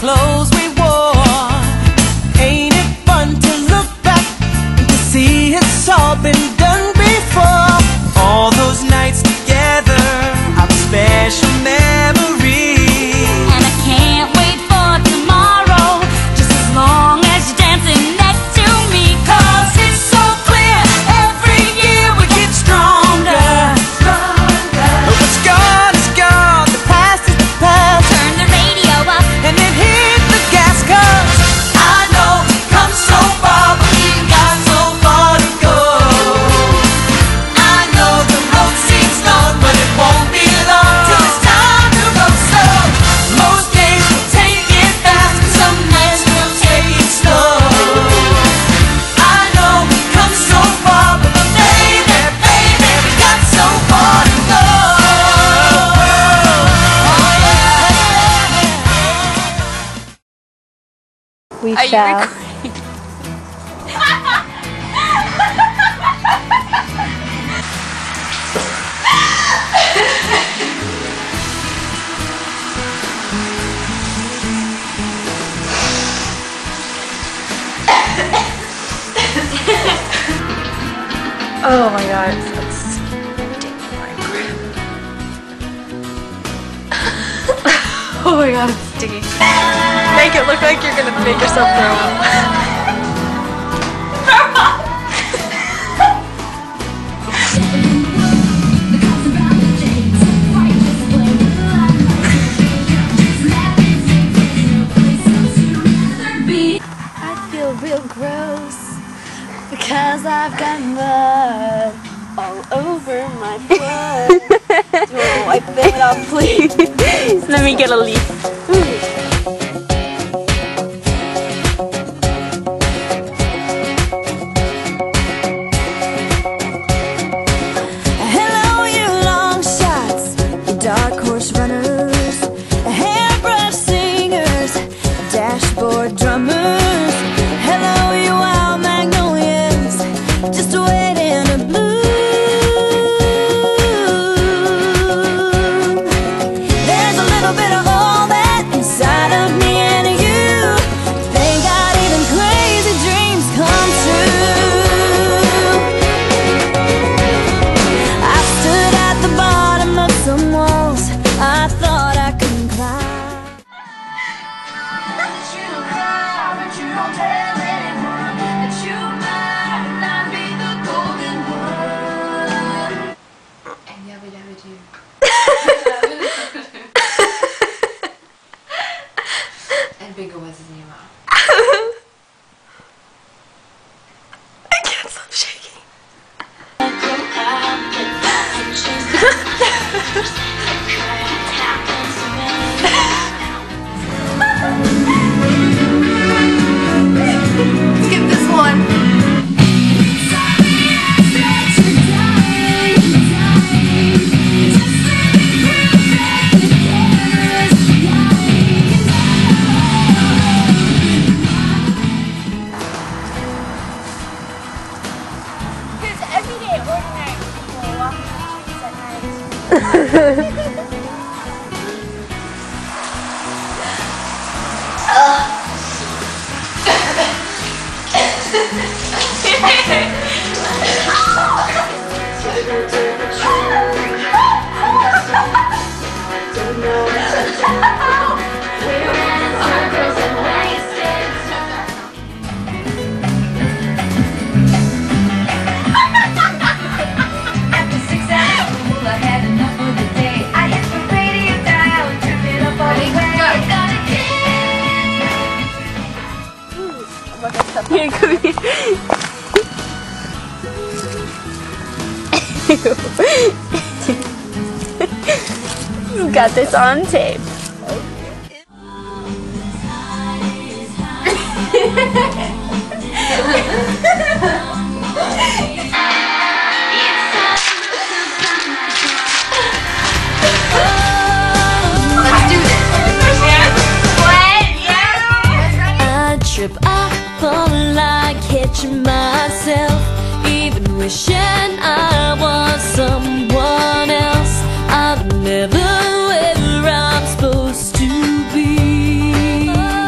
clothes we wore. Ain't it fun to look back and to see it's all been done before? All those nights together are special memories. And I can't wait for tomorrow, just as long as you're dancing next to me. 'Cause it's so clear, every year we get stronger. What's gone is gone, the past is the past. Turn the radio up And then hit the gas, 'cause I know we've come so far, but we've got so far to go. I know the road seems long, but it won't be long till it's time to go slow. Most days we'll take it fast, and some nights we'll take it slow. I know we've come so far, but baby, baby, we got so far to go. We Are you shall. recording? Oh my god, it's so sticky. Oh my god, it's sticky. Make it look like you're gonna make yourself throw up. I feel real gross because I've got mud all over my foot. Do you want to wipe it off, please? Let me get a leaf. Hello, you long shots, you dark horse runners, hairbrush singers, dashboard drummers. Hello, you wild magnolias, just waiting to bloom. There's a little bit of all that inside of me and you. Thank God even crazy dreams come true. I stood at the bottom of some walls I thought I couldn't climb. And Bingo was his name out. I can't stop shaking. Skip this one. Because everyday ordinary people walking the streets at night. After 6 hours, I had enough for the day. I hit the radio dial and turned it up all the way. Here, come here. You got this on tape. Let's do this. I trip, I fall like catching myself, even wishing I was someone else. I'm never where I'm supposed to be.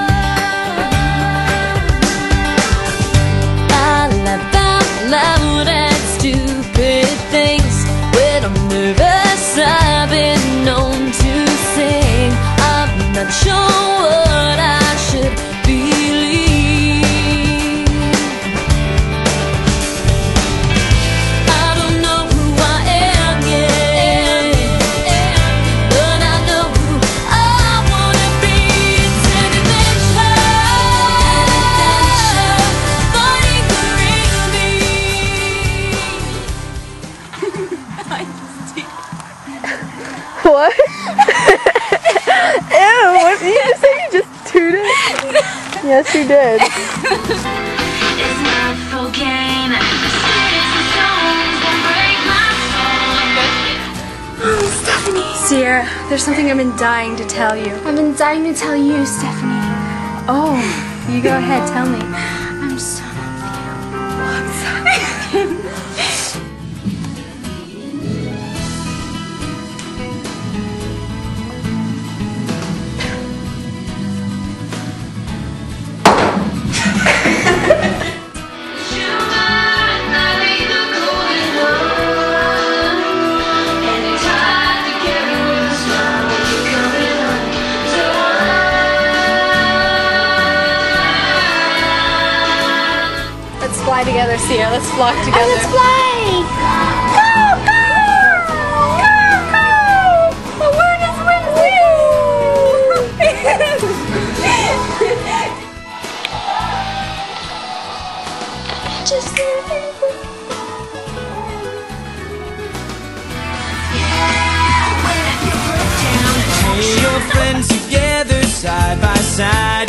I've been known to sing. I'm not sure what I should believe. I don't know who I am yet, but I know who I wanna be. It's an adventure, finding What? Ew, what did you just say? You just tooted? Yes, you did. It's not for gain. Sticks and stones won't break my soul. Stephanie! Sierra, there's something I've been dying to tell you. I've been dying to tell you, Stephanie. Oh, you go ahead, tell me. I'm so Let's fly together, Sierra. Let's flock together. let's fly! Go, go! Go, go! The word is Just Your friends together side by side.